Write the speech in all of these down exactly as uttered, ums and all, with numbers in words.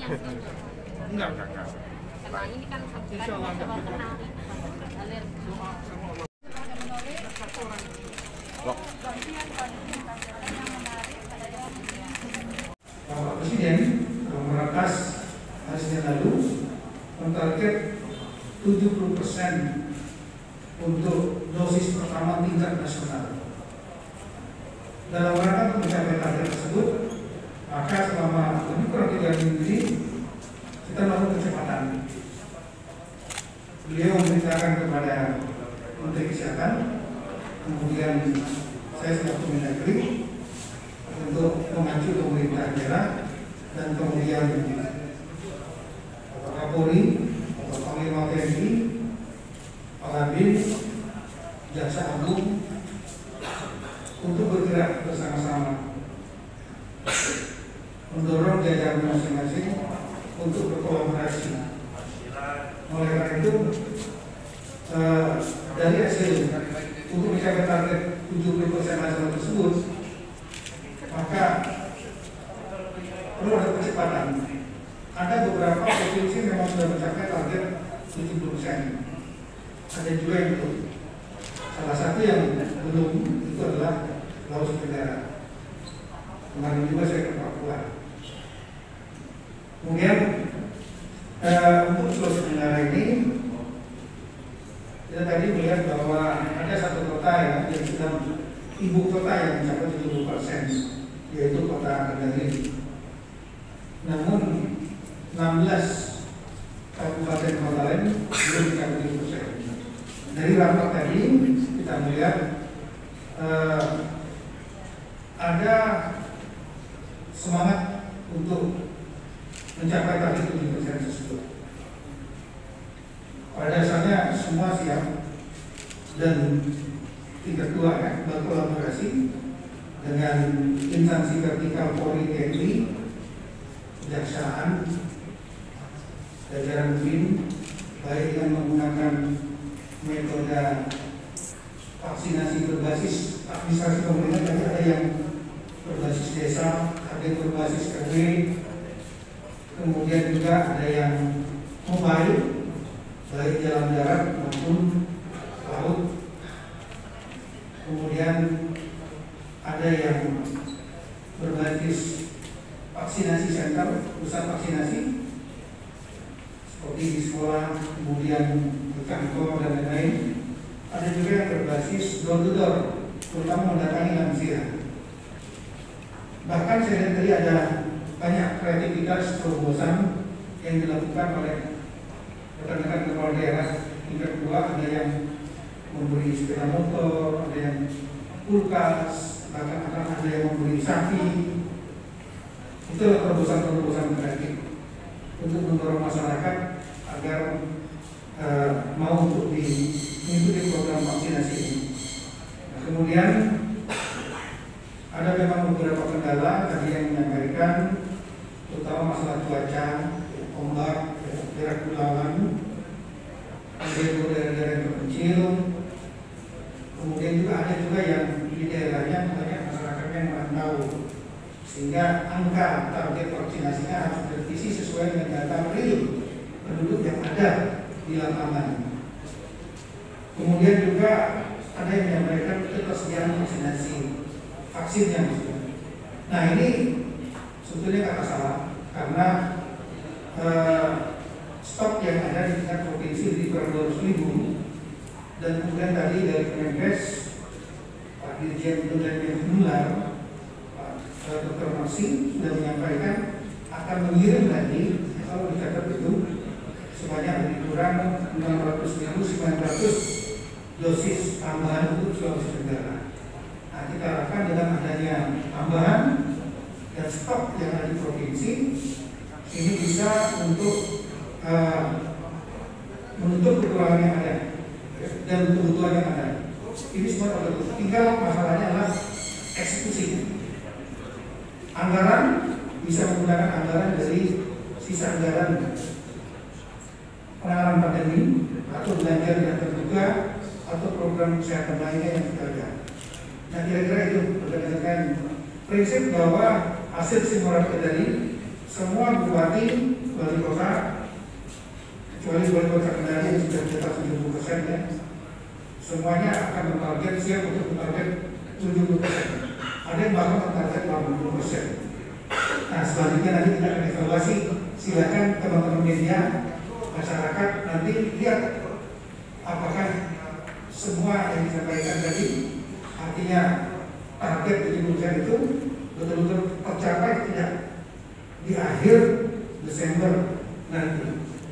yang sini. Enggak, enggak, enggak. Karena ini kan Insya Allah enggak. kenal alergi. Bapak Presiden meratas hasilnya lalu mentarget tujuh puluh persen untuk dosis pertama tingkat nasional. Dalam rangka mencapai target tersebut, maka selama lebih kurang tiga minggu ini kita melakukan kecepatan. Beliau memerintahkan kepada Menteri Kesehatan, kemudian saya selaku Mendagri untuk mengacu pemerintah daerah dan kemudian Bapak Kapolri, Bapak Panglima T N I, Kabin, Jaksa Agung untuk bergerak bersama-sama mendorong jajaran masing-masing untuk berkolaborasi. Oleh karena itu, eh, dari hasil untuk mencapai target tujuh puluh persen nasional tersebut, maka perlu ada kecepatan. Ada beberapa provinsi memang sudah mencapai target tujuh puluh persen. Ada juga yang belum. Salah satu yang belum itu adalah Sulawesi Tenggara. Kemarin juga saya ke Papua. Kemudian eh, untuk Sulawesi Tenggara ini, kita tadi melihat bahwa ada satu kota ya, yang sedang ibu kota yang mencapai tujuh puluh persen, yaitu kota Kendari. Namun enam belas kabupaten kota lain belum mencapai tujuh puluh persen. Dari rapat tadi kita melihat eh, ada semangat untuk mencapai target tujuh persen tersebut. Pada dasarnya semua siap dan tingkat dua ya, berkolaborasi dengan instansi vertikal Polri, T N I, Kejaksaan, jajaran B I N, baik dengan menggunakan metode vaksinasi berbasis administrasi pemerintah, tapi ada yang berbasis desa, ada yang berbasis R W, kemudian juga ada yang mobile, baik jalan darat maupun laut. Kemudian ada yang berbasis vaksinasi center, pusat vaksinasi seperti di sekolah, kemudian di kantor dan lain-lain. Ada juga yang berbasis door to door, terutama mendatangi lansia. Bahkan saya lihat tadi ada banyak kreativitas terobosan yang dilakukan oleh rekan-rekan kepala daerah tingkat dua. Ada yang memberi sepeda motor, ada yang kulkas, bahkan ada yang memberi sapi. Itulah terobosan-terobosan kreatif untuk mendorong masyarakat agar uh, mau untuk mengikuti program vaksinasi ini. Nah, kemudian ada memang beberapa kendala tadi yang menyampaikan, terutama masalah cuaca, ombak, daerah kepulauan, ada daerah-daerah yang terpencil. Kemudian juga ada juga yang di daerahnya banyak masyarakatnya yang merantau, sehingga angka target vaksinasinya harus direvisi sesuai dengan data real penduduk yang ada di lapangan. Kemudian juga ada yang menyampaikan ketersediaan vaksinasi vaksinnya. Nah ini sebetulnya kata salah karena eh, stok yang ada di tingkat provinsi di dua ratus ribu, dan kemudian tadi dari Kemenkes Pak Dirjen Pengendalian Menular Dokter Marsi sudah menyampaikan akan mengirim lagi, kalau dicatat itu sebanyak lebih kurang enam ratus ribu sembilan ratus dosis tambahan untuk Sulawesi Tenggara. Nah, kita harapkan dengan adanya tambahan dan stok yang ada di provinsi ini bisa untuk uh, menutup kekurangan yang ada dan kebutuhan yang ada. Ini semua ada. Tinggal masalahnya adalah eksekusi. Anggaran bisa menggunakan anggaran dari sisa anggaran penanganan pandemi atau belanja yang terbuka atau program kesehatan lainnya yang kita ada. Nah kira-kira itu berdasarkan prinsip bahwa hasil simulasi tadi semua bupati persen ya. Semuanya akan mentarget siap untuk mentarget tujuh puluh persen. Ada yang bahkan mentarget delapan puluh persen. Nah, selanjutnya nanti kita akan evaluasi. Silakan teman-teman media, masyarakat nanti lihat apakah semua yang disampaikan tadi, artinya target tujuh puluh persen itu betul-betul tercapai tidak di akhir Desember nanti.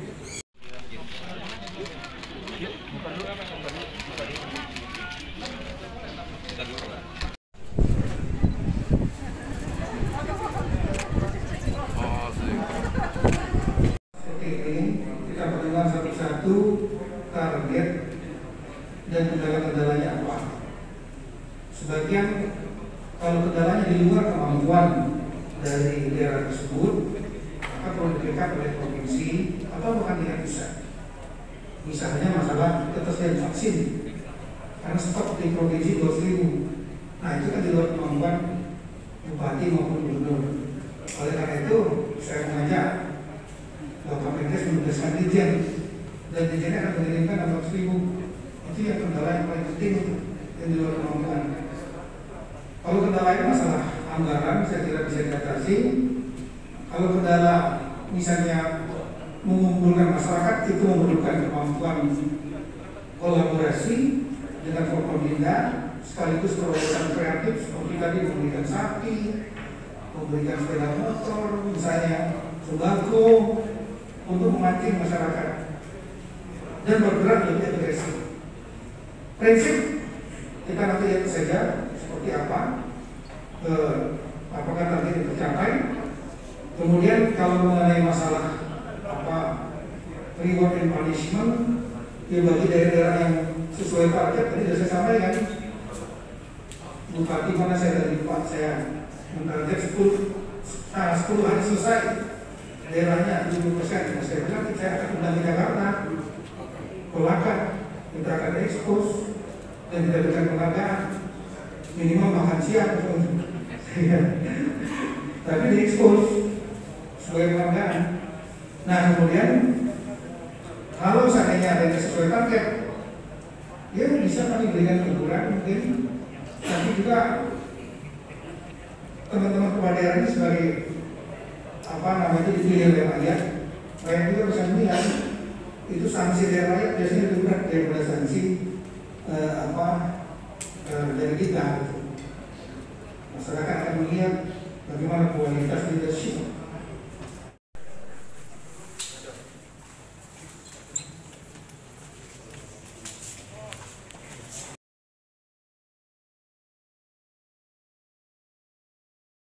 Satu target dan kendala-kendalanya apa. Sebagian kalau kendalanya di luar kemampuan dari daerah tersebut, maka perlu diberikan oleh provinsi atau bahkan tidak bisa. Misalnya masalah ketersediaan vaksin, karena stok di provinsi dua ribu. Nah itu kan di luar kemampuan bupati maupun gubernur. Oleh karena itu saya mengajak Bapak Menkes menugaskan dirjen, dan dirjennya akan mengirimkan enam ratus ribu. Itu yang kendala yang paling penting yang di luar kemampuan. Kalau kendala itu masalah anggaran, saya kira bisa diatasi. Kalau kendala misalnya mengumpulkan masyarakat, itu memerlukan kemampuan kolaborasi dengan Forkominda, sekaligus terobosan kreatif seperti tadi memberikan sapi, memberikan sepeda motor, misalnya sembako untuk memancing masyarakat dan bergerak lebih agresif. Prinsip kita nanti lihat saja seperti apa, eh, apakah target tercapai. Kemudian kalau mengenai masalah apa reward and punishment, ya bagi daerah-daerah yang sesuai target tadi sudah saya sampaikan. Bupati mana saya dari Pak saya mentarget sepuluh, nah, sepuluh hari selesai daerahnya tujuh puluh persen. Saya bilang saya akan undang ke Jakarta, Kolaka, kita akan ekspos dan kita berikan penghargaan minimal makan siang. Tapi diekspos sebagai penghargaan. Nah kemudian kalau seandainya ada yang sesuai target, ya bisa kami berikan teguran mungkin. Tapi juga teman-teman kepala daerah ini sebagai apa namanya dipilih oleh rakyat, rakyat juga bisa melihat itu sanksi dari rakyat biasanya lebih berat daripada sanksi eh, apa eh, dari kita. Masyarakat akan melihat bagaimana kualitas leadership